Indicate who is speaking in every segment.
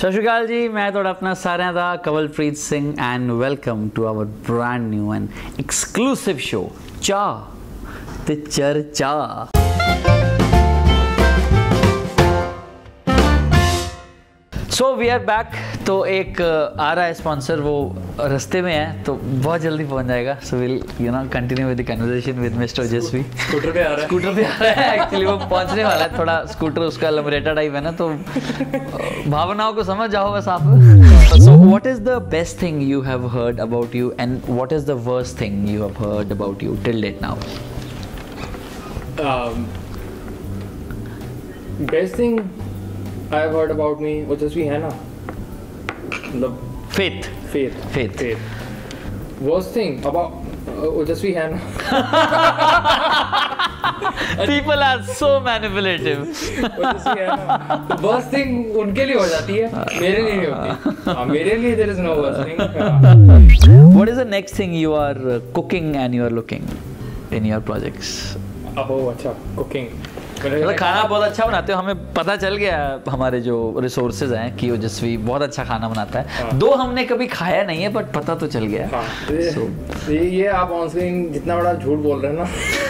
Speaker 1: ਸਤਿ ਸ਼੍ਰੀ ਅਕਾਲ ਜੀ, ਮੈਂ ਤੁਹਾਡਾ ਆਪਣਾ ਸਾਰਿਆਂ ਦਾ Kawalpreet Singh and welcome to our brand new and exclusive show ਚਾਹ ਤੇ ਚਰਚਾ। So we are back. तो एक आ रहा है स्पॉन्सर, वो रास्ते में है तो बहुत जल्दी पहुंच जाएगा। So will continue with the conversation with mister Ojasvi. Scooter पे आ रहा है एक्चुअली, वो पहुंचने वाला है। थोड़ा स्कूटर उसका लमरेटा टाइप है ना, तो भावनाओं को समझ जाओ बस आप। So what is the best thing you have heard about you and what is the worst thing you have heard about you till date now?
Speaker 2: Best thing I have heard about me, ओजस्वी है ना, मतलब faith. Worst thing about ओजस्वी है ना,
Speaker 1: people are so manipulative.
Speaker 2: ओजस्वी है ना, तो worst thing उनके लिए हो जाती है, मेरे लिए नहीं होती। हाँ, मेरे लिए there is no worst thing.
Speaker 1: What is the next thing you are cooking and you are looking in your projects?
Speaker 2: अच्छा, cooking.
Speaker 1: मतलब खाना बहुत अच्छा बनाते हो, हमें पता चल गया हमारे जो रिसोर्सेज हैं कि ओजस्वी बहुत अच्छा खाना बनाता है। हाँ। दो हमने कभी खाया नहीं है बट पता तो चल गया।
Speaker 2: हाँ। ये आप ऑन स्क्रीन जितना बड़ा झूठ बोल रहे हैं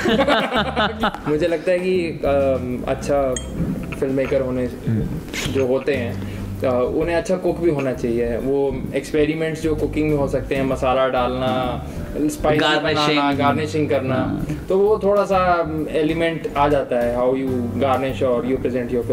Speaker 2: ना मुझे लगता है कि अच्छा फिल्म मेकर होने जो होते हैं उन्हें अच्छा कुक भी होना चाहिए। वो एक्सपेरिमेंट्स जो कुकिंग में हो सकते हैं, मसाला डालना, स्पाइस बनाना, गार्निशिंग करना, तो वो थोड़ा सा एलिमेंट आ जाता है। हाउ यू गार्निश और यू प्रेजेंट योर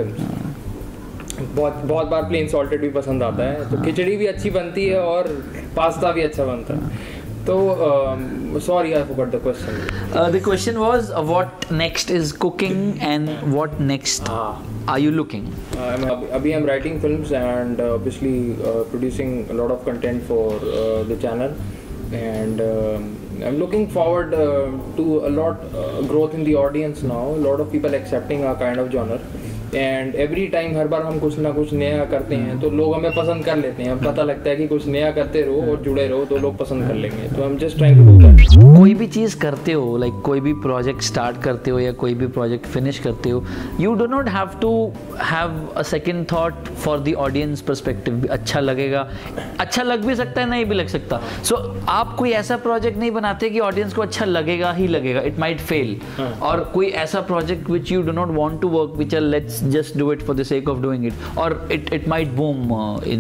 Speaker 2: फिल्म। बहुत बार प्लेन सॉल्टेड भी पसंद आता है, तो खिचड़ी भी अच्छी बनती है और पास्ता भी अच्छा बनता है। तो sorry, I forgot the question.
Speaker 1: The question was what next is cooking and what next are you looking?
Speaker 2: Abhi I'm writing films and obviously producing a lot of content for the channel, and I'm looking forward to a lot growth in the audience now. A lot of people accepting our kind of genre. And every time हर बार हम कुछ ना कुछ नया करते हैं तो लोग हमें पसंद कर लेते हैं। पता लगता है कि कुछ नया करते रहो और जुड़े रहो तो लोग पसंद कर लेंगे। तो हम just trying to do that.
Speaker 1: कोई भी चीज़ करते हो, लाइक कोई भी प्रोजेक्ट स्टार्ट करते हो या कोई भी प्रोजेक्ट फिनिश करते हो, you do not have to have a second thought for the audience perspective. अच्छा लगेगा, अच्छा लग भी सकता है, नहीं भी लग सकता। सो आप कोई ऐसा प्रोजेक्ट नहीं बनाते कि ऑडियंस को अच्छा लगेगा ही लगेगा, इट माइट फेल। और कोई ऐसा project which you do not want to work which let's just do it for the sake of doing it, or it might boom in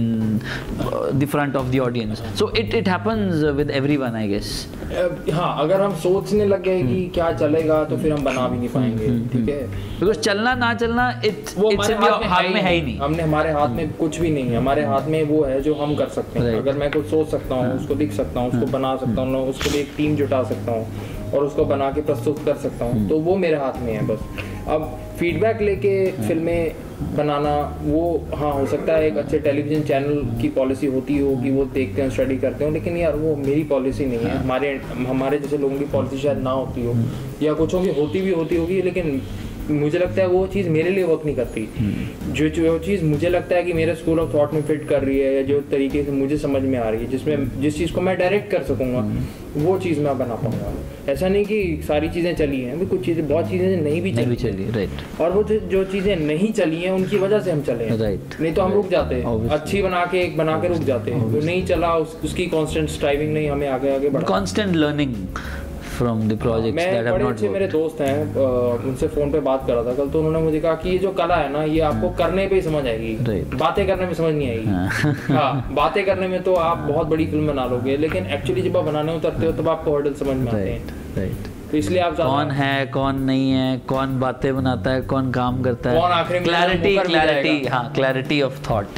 Speaker 1: the front of the audience. So it happens with everyone, I guess.
Speaker 2: हाँ, अगर हम सोचने लग गए कि क्या चलेगा तो फिर हम बना भी नहीं पाएंगे। ठीक है,
Speaker 1: because चलना ना चलना it's हाथ में है ही नहीं।
Speaker 2: हमारे हाथ में कुछ भी नहीं है। हमारे हाथ में वो है जो हम कर सकते हैं। अगर मैं कुछ सोच सकता हूँ, उसको लिख सकता हूँ, उसको बना सकता हूँ, उसके लिए एक टीम जुटा सकता हूँ और उसको बना के प्रस्तुत कर सकता हूँ, तो वो मेरे हाथ में है बस। अब फीडबैक लेके फिल्में बनाना, वो हाँ हो सकता है एक अच्छे टेलीविज़न चैनल की पॉलिसी होती हो कि वो देखते हैं, स्टडी करते हो, लेकिन यार वो मेरी पॉलिसी नहीं है। हमारे जैसे लोगों की पॉलिसी शायद ना होती हो, या कुछों की होती होगी, लेकिन मुझे लगता है वो चीज़ मेरे लिए वर्क नहीं करती। जो चीज़ मुझे लगता है कि मेरे स्कूल ऑफ थॉट में फिट कर रही है, या जो तरीके से मुझे समझ में आ रही है, जिस चीज़ को मैं डायरेक्ट कर सकूँगा, वो चीज़ मैं बना पाऊँगा। ऐसा नहीं कि सारी चीज़ें चली हैं, कुछ चीज़ें, बहुत चीज़ें नहीं भी चली,
Speaker 1: राइट।
Speaker 2: और वो जो चीज़ें नहीं चली हैं उनकी वजह से हम चले हैं,
Speaker 1: राइट।
Speaker 2: नहीं तो हम रुक जाते हैं। अच्छी बना के रुक जाते हैं। वो नहीं चला, उसकी कॉन्स्टेंट स्ट्राइविंग नहीं हमें आगे बढ़ा।
Speaker 1: Constant learning from the projects that have not worked.
Speaker 2: मेरे दोस्त हैं, उनसे फोन पे बात कर रहा था कल, तो उन्होंने मुझे कहा कि ये जो कला है ना, ये आपको करने पे ही समझ आएगी, बातें करने में समझ नहीं आएगी। हाँ, बातें करने में तो आप बहुत बड़ी फिल्म बना लोगे, लेकिन एक्चुअली जब आप बनाने उतरते हो तब आपको हर्डल समझ में आते हैं। तो इसलिए आप
Speaker 1: कौन है कौन नहीं है, कौन बातें बनाता है, कौन काम करता है,
Speaker 2: कौन आखिर में
Speaker 1: क्लैरिटी, हाँ, क्लैरिटी ऑफ थॉट।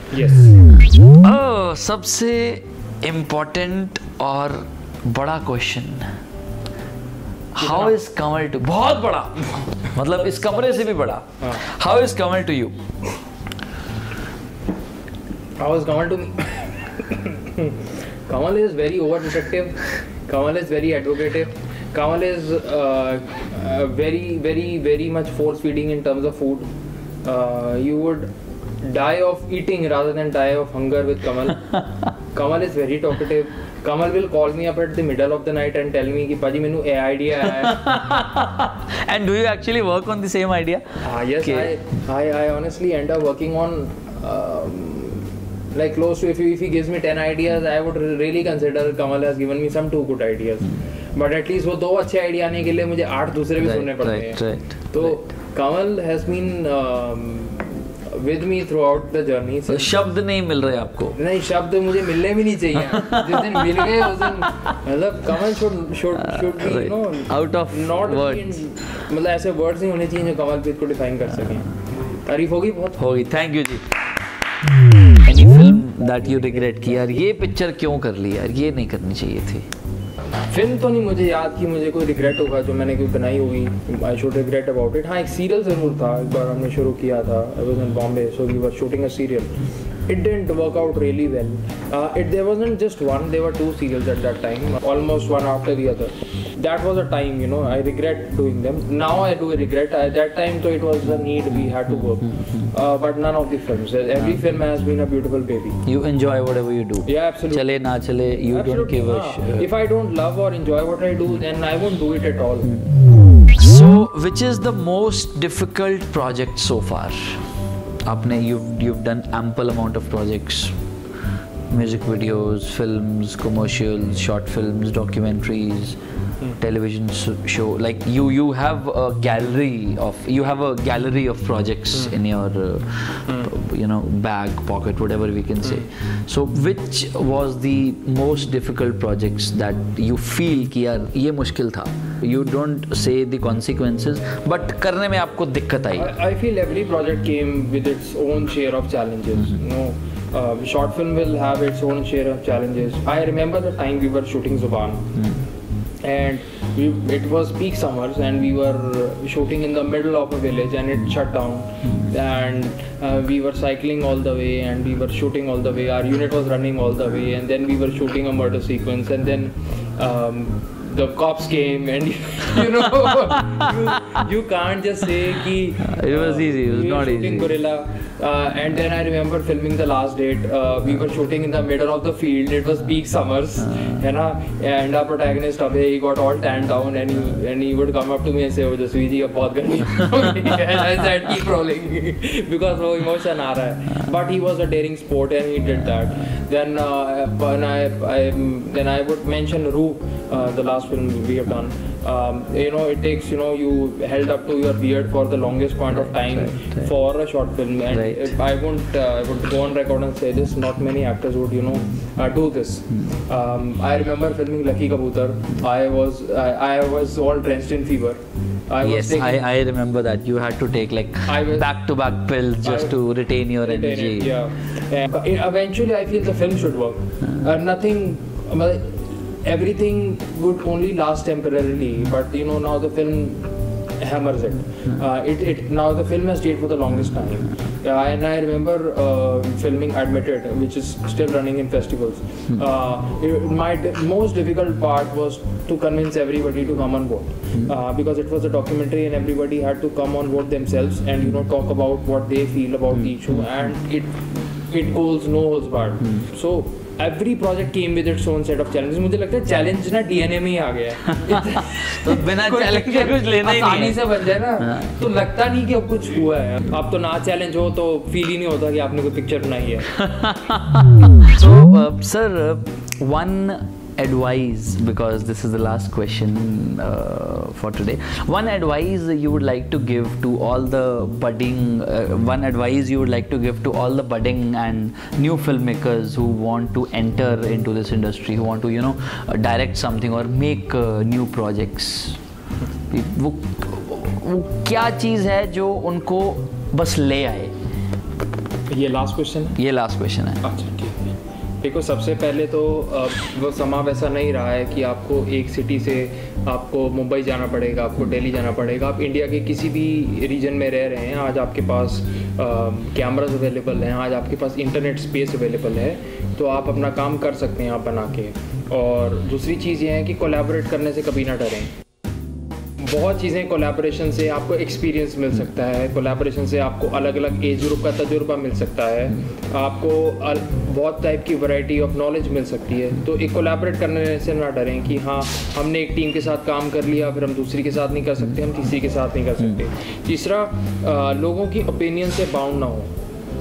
Speaker 1: सबसे इम्पोर्टेंट और बड़ा question, how is Kamal to, बहुत बड़ा, मतलब इस कमरे से भी बड़ा, how is Kamal to you?
Speaker 2: How is Kamal to me? Kamal is very over protective, Kamal is very advocative, Kamal is very much force feeding in terms of food. You would die of eating rather than die of hunger with Kamal. Kamal is very talkative. Kamal will call me up at the middle of the night and tell me कि पाजी मैंने ये idea है.
Speaker 1: And do you actually work on the same idea?
Speaker 2: Yes, okay. I honestly end up working on like close to, if he gives me 10 ideas, I would really consider Kamal has given me some 2 good ideas. But at least वो 2 अच्छे idea आने के लिए मुझे 8 दूसरे भी सुनने पड़ते हैं. तो Kamal has been with me throughout the journey.
Speaker 1: तो शब्द नहीं मिल रहे आपको?
Speaker 2: नहीं, शब्द मुझे मिलने भी नहीं चाहिए. जिस दिन मिल गए उस दिन मतलब Kamal should be, you know,
Speaker 1: out of words.
Speaker 2: मतलब ऐसे वर्ड्स नहीं होने चाहिए जो कमलप्रीत को डिफाइन कर सकें. तारीफ होगी बहुत
Speaker 1: होगी. थैंक यू जी. Any film that you regret कि यार ये पिक्चर क्यों कर ली यार, ये नहीं करनी चाहिए थी?
Speaker 2: फिल्म तो नहीं मुझे याद कि मुझे कोई रिग्रेट होगा जो मैंने कोई बनाई होगी. I should regret about it. हाँ, एक सीरियल ज़रूर था. एक बार हमने शुरू किया था. I was in Bombay, so we were shooting a serial. It didn't work out really well. There wasn't just one, there were 2 serials at that time, almost one after the other. That was a time, you know, I regret doing them. Now I do regret. At that time, so it was a need, we had to work. But none of the films. Every film has been a beautiful baby.
Speaker 1: You enjoy whatever you do.
Speaker 2: Yeah, absolutely.
Speaker 1: Chale na chale, you don't give a shit.
Speaker 2: If I don't love or enjoy what I do, then I won't do it at all.
Speaker 1: So, which is the most difficult project so far? आपने you've done ample amount of projects, music videos, films, commercials, short films, documentaries, television show. Like you have a gallery of projects in your you know, bag, pocket, whatever we can say. So which was the most difficult projects that you feel कि यार ये मुश्किल था? You don't say the consequences, but करने में आपको दिक्कत आई.
Speaker 2: I feel every project came with its own share of challenges. You know, short film will have its own share of challenges. I remember the time we were shooting Zuban. And it was peak summers and we were shooting in the middle of a village and it shut down. And we were cycling all the way and we were shooting all the way. Our unit was running all the way and then we were shooting a murder sequence and then the cops came and you know you can't just say ki
Speaker 1: it was easy. It was not easy.
Speaker 2: Gorilla. And then I remember filming The Last Date. We were shooting in the middle of the field. It was peak summers, and our protagonist Abhay, he got all tanned down, and he would come up to me and say, "Oh, Jasveer ji, ab bahut garmi." And I said, "Keep rolling," because वो emotion आ रहा है. But he was a daring sport, and he did that. Then then I would mention Roop, the last film we have done. You know, it takes, you know, you held up to your beard for the longest point of time for a short film, and I would go on record and say this, not many actors would, you know, do this. I remember filming Lucky Kabootar. I was all drenched in fever.
Speaker 1: I remember that you had to take like back-to-back pills just to retain your energy.
Speaker 2: Yeah. And eventually I feel the film should work. Everything would only last temporarily, but you know, now the film hammers it. Now the film has stayed for the longest time. And I remember filming Admitted, which is still running in festivals. My most difficult part was to convince everybody to come on board, because it was a documentary and everybody had to come on board themselves and, you know, talk about what they feel about the issue, and it holds no holds barred. So every project came with its own set of challenges. मुझे लगता है challenge ना DNA में ही आ गया है.
Speaker 1: तो बिना challenge के कुछ लेना ही नहीं है.
Speaker 2: आसानी से बन जाए ना, तो लगता नहीं कि अब कुछ हुआ है. अब तो ना चैलेंज हो तो फील ही नहीं होता कि आपने कोई पिक्चर बनाई है.
Speaker 1: So sir, one advice, because this is the last question for today, one advice you would like to give to all the budding and new filmmakers who want to enter into this industry, who want to, you know, direct something or make new projects. वो क्या चीज़ है जो उनको बस ले आए?
Speaker 2: ये last question है.
Speaker 1: ये लास्ट क्वेश्चन है.
Speaker 2: अच्छा, ठीक है. देखो, सबसे पहले तो वो समा वैसा नहीं रहा है कि आपको एक सिटी से आपको मुंबई जाना पड़ेगा, आपको दिल्ली जाना पड़ेगा. आप इंडिया के किसी भी रीजन में रह रहे हैं, आज आपके पास कैमराज अवेलेबल हैं, आज आपके पास इंटरनेट स्पेस अवेलेबल है, तो आप अपना काम कर सकते हैं आप बना के. और दूसरी चीज़ ये है कि कोलैबोरेट करने से कभी ना डरें. बहुत चीज़ें कोलैबोरेशन से आपको एक्सपीरियंस मिल सकता है, कोलैबोरेशन से आपको अलग अलग एज ग्रुप का तजुर्बा मिल सकता है, आपको बहुत टाइप की वैरायटी ऑफ नॉलेज मिल सकती है. तो एक कोलैबोरेट करने से ना डरें कि हाँ हमने एक टीम के साथ काम कर लिया, फिर हम दूसरी के साथ नहीं कर सकते, हम तीसरी के साथ नहीं कर सकते. तीसरा, लोगों की ओपिनियन से बाउंड ना हो.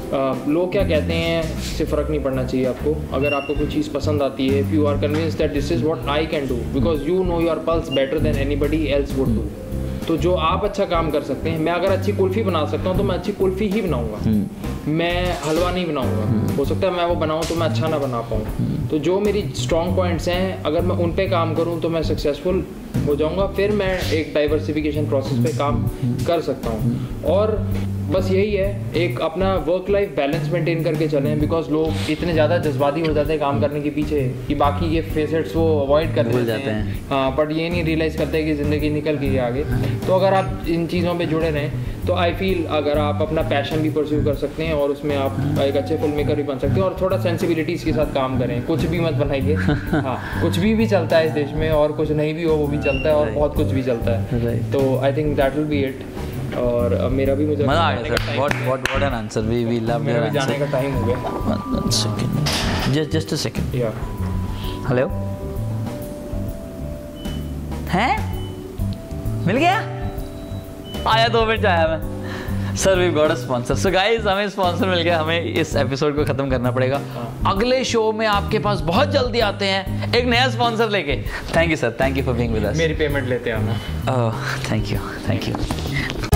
Speaker 2: लोग क्या कहते हैं इससे फ़र्क नहीं पड़ना चाहिए आपको। अगर आपको कोई चीज़ पसंद आती है, if you are convinced that this is what I can do, because you know your pulse better than anybody else would do. तो जो आप अच्छा काम कर सकते हैं, मैं अगर अच्छी कुल्फ़ी बना सकता हूँ तो मैं अच्छी कुल्फ़ी ही बनाऊँगा, मैं हलवा नहीं बनाऊँगा। हो सकता है मैं वो बनाऊँ तो मैं अच्छा ना बना पाऊँ। तो जो मेरी स्ट्रॉन्ग पॉइंट्स हैं, अगर मैं उन पे काम करूँ तो मैं सक्सेसफुल हो जाऊँगा। फिर मैं एक डाइवर्सिफिकेशन प्रोसेस पे काम कर सकता हूँ। और बस यही है, एक अपना वर्क लाइफ बैलेंस मेंटेन करके चलें, बिकॉज लोग इतने ज़्यादा जज्बाती हो जाते हैं काम करने के पीछे कि बाकी ये फेसेट्स वो अवॉइड कर देते हैं। हाँ, बट ये नहीं रियलाइज़ करते कि ज़िंदगी निकल गई है आगे। तो अगर आप इन चीज़ों पे जुड़े रहें तो आई फील अगर आप अपना पैशन भी परस्यू कर सकते हैं और उसमें आप एक अच्छे फिल्म मेकर भी बन सकते हैं। और थोड़ा सेंसिबिलिटीज़ के साथ काम करें, कुछ भी मत बनाइए। हाँ, कुछ भी चलता है इस देश में, और कुछ नहीं भी हो वो भी चलता है, और बहुत कुछ भी चलता है। तो I think that will be it. और अब मेरा भी मुझे
Speaker 1: मजा आ गया sir. What an answer, we love your answer.
Speaker 2: जाने का टाइम हो गया।
Speaker 1: 1 सेकंड, जस्ट अ सेकंड।
Speaker 2: या
Speaker 1: हेलो, हैं मिल गया? आया 2 मिनट आया मैं। Sir we got a sponsor. So guys, हमें स्पॉन्सर मिल गया, हमें इस एपिसोड को खत्म करना पड़ेगा। अगले शो में आपके पास बहुत जल्दी आते हैं एक नया स्पॉन्सर लेके। Thank you sir, thank you for being with us.
Speaker 2: मेरी पेमेंट लेते हैं हम।
Speaker 1: Thank you.